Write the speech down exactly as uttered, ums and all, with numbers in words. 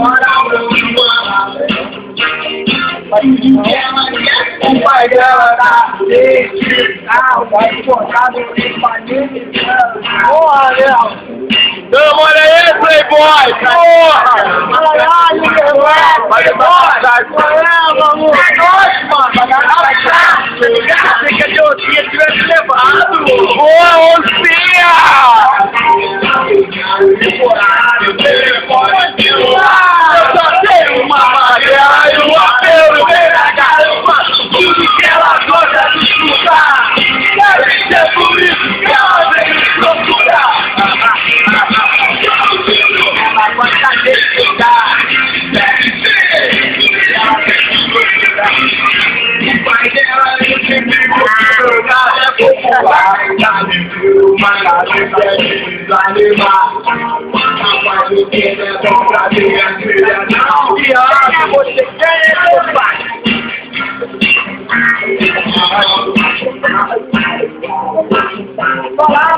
O pai dela tá triste, vai botar no paninho. Porra, meu! Não, olha aí, Playboy! Porra! Caralho, meu! Vai embora! Caramba, mano! É nóis, mano! Achei que a Diocinha tivesse levado! Boa, oncinha! Eu só tenho uma amarela e um apelo bem na garota. Tudo que ela gosta de escutar. Deve ser por isso que ela vem me procurar. Ela gosta de escutar. Deve ser. Ela vem me procurar. O pai dela eu sempre vou jogar. É popular. Já me viu, mas a gente é desanimar. Rapaz, o que é bom pra minha filha não. E olha, você quer meu pai. Olá.